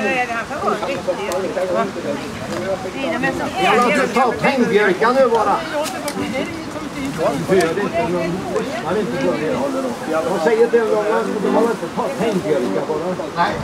Ta pengbjörkan nu bara. Man inte får det. De säger till dem att de har inte ta pengbjörka på dem. Nej.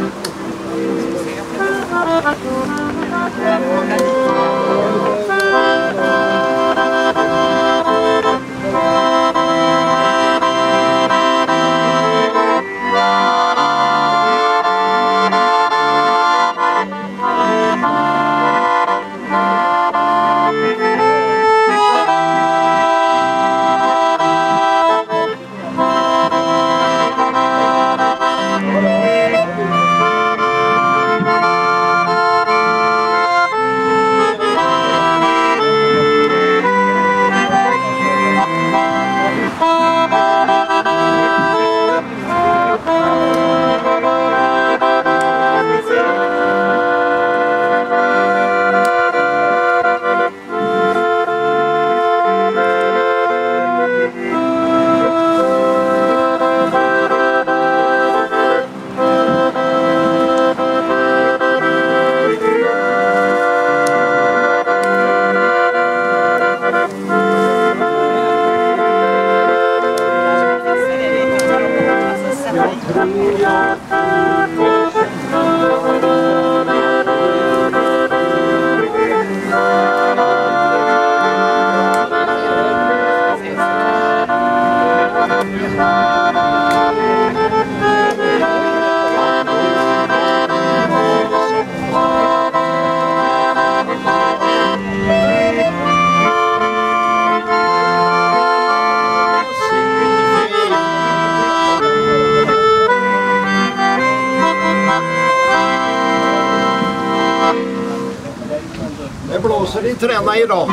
Det blåser i träna idag.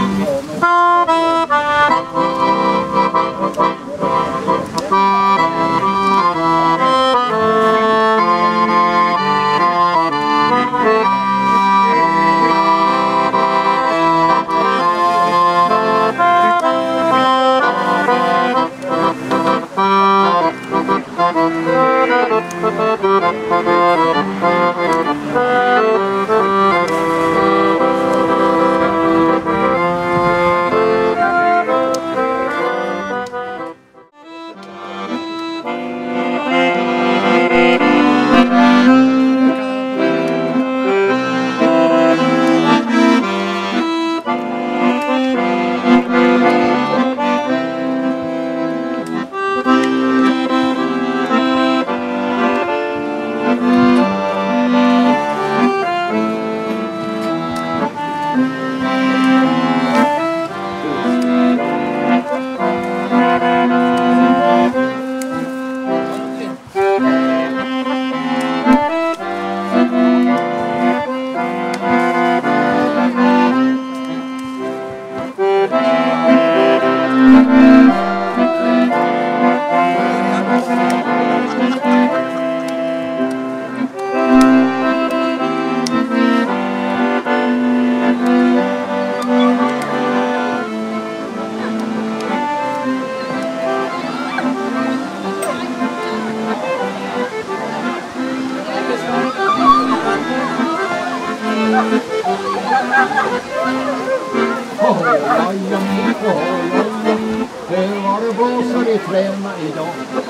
Det var det blåser i träna idag.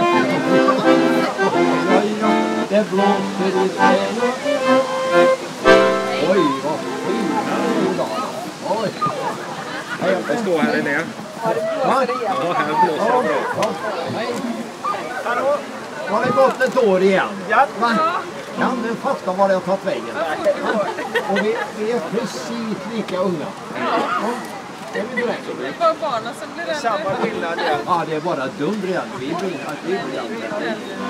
Det blåser i träna. Oj, vad fina idag. Oj. Jag står här inne. Va? Ja, här blåser det bra. Hallå? Har det gått ett år igen? Ja. Va? Kan du fatta var det har tagit vägen? Och vi är precis lika unga. Ja. Det är vi direkt. Det är bara barnen som blir äldre. Samma skillnad, ja. Ja, det är bara dunder igen. Vi blir äldre.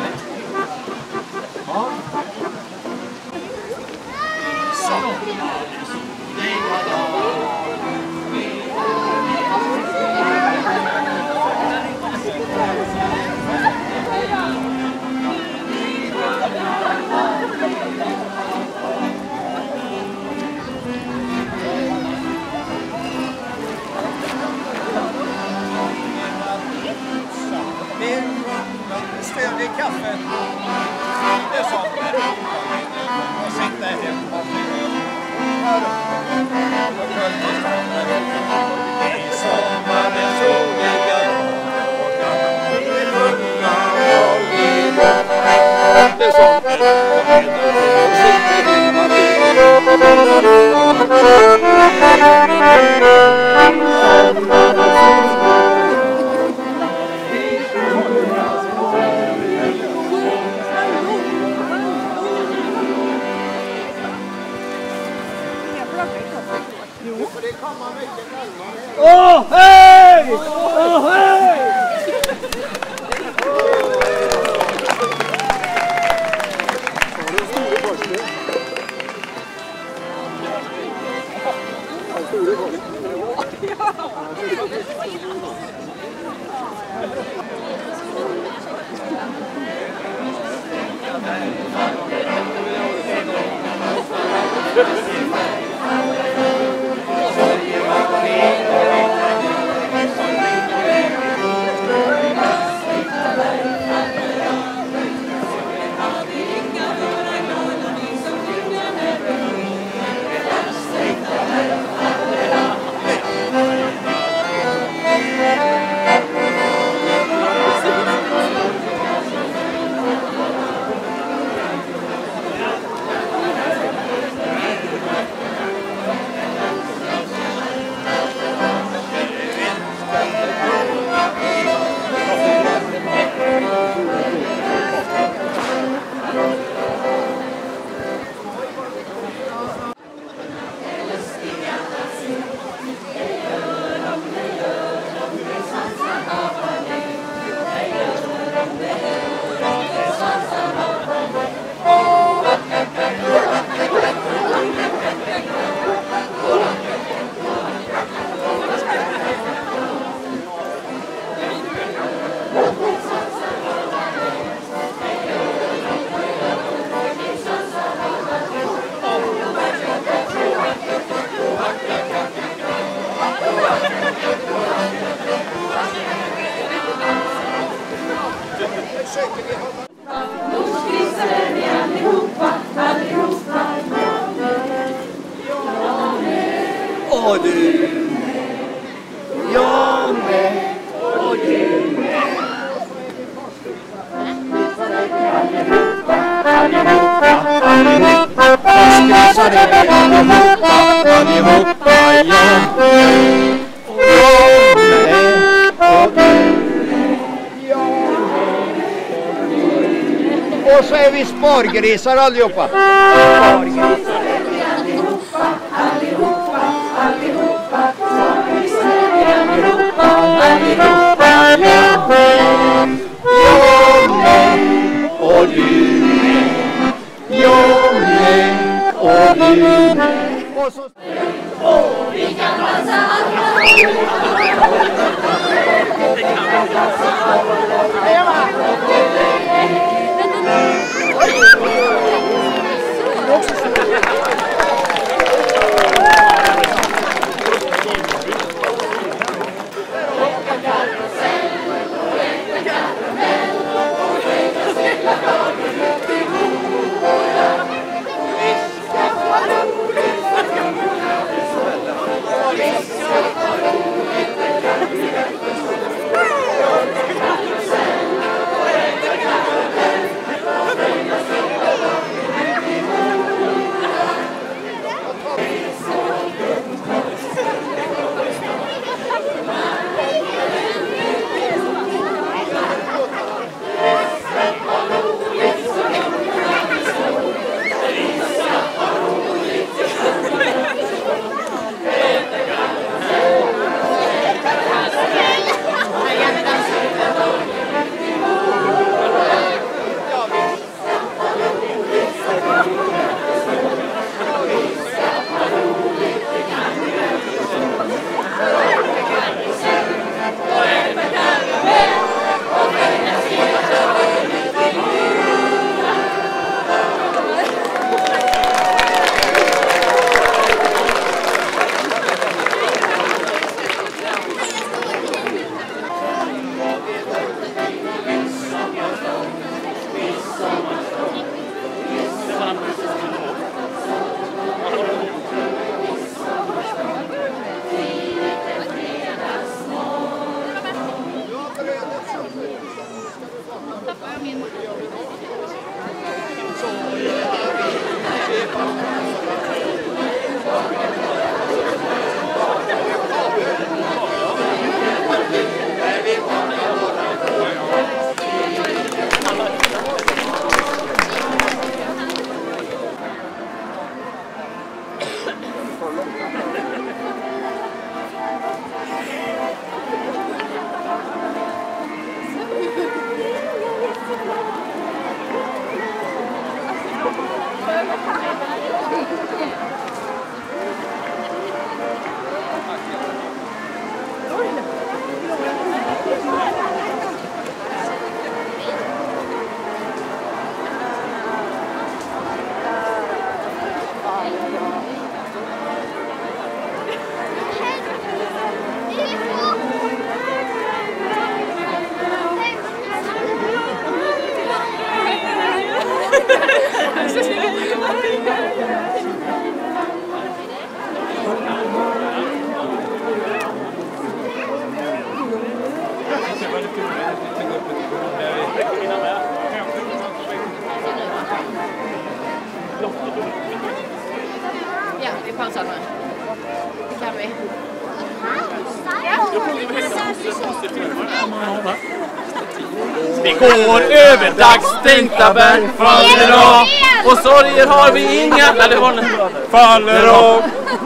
Ja. Vi stödjer kaffe. Det är så. Åh, hej! Åh, hej! Och du, jag med, och du med. Allihopa, allihopa, skissade allihopa, allihopa, jag med. Och jag med, och du med, jag med. Och så är vi spargrisar allihopa. Spargrisar är vi allihopa, allihopa. Allihopa, allihopa, allihopa, jag med, och du med, jag med, och du med. Och vi kan dansa alla. chansa nu. Det kan vi. Vi går över dagsstänkta berg, faller av. Och sorger har vi inga. Nej, det var den. Faller av.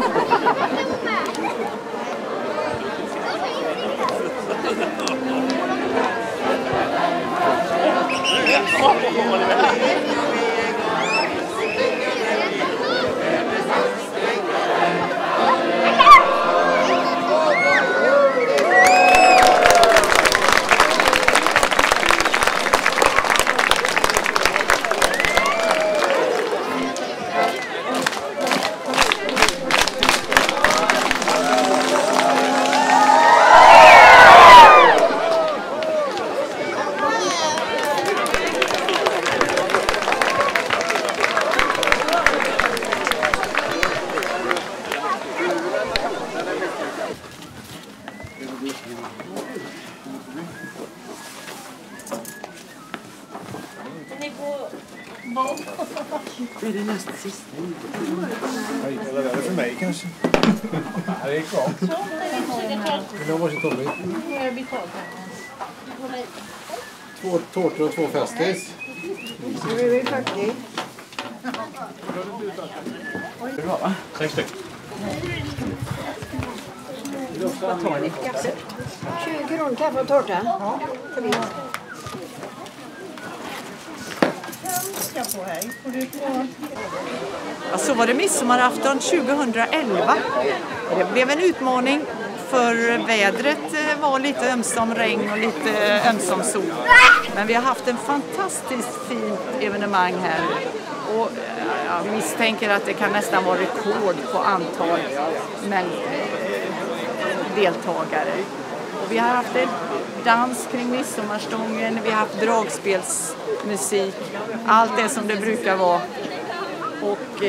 Är det nästa sista? Eller är det för mig kanske? Det är klart. Vill du ha varsitt Tommy? Två tårtor och 2 festis. Nu är vi 40. 6 stycken. Vad tar ni för kaffe? 20 kronor kaffe och tårta. Ja. Ja, så var det midsommarafton 2011. Det blev en utmaning för vädret var lite ömsom regn och lite ömsom sol. Men vi har haft en fantastiskt fint evenemang här. Och jag misstänker att det kan nästan vara rekord på antal deltagare. Och vi har haft en dans kring midsommarstången, vi har haft dragspelsmusik, allt det som det brukar vara. Och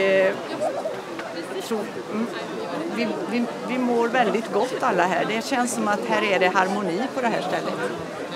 vi mår väldigt gott alla här. Det känns som att här är det harmoni på det här stället.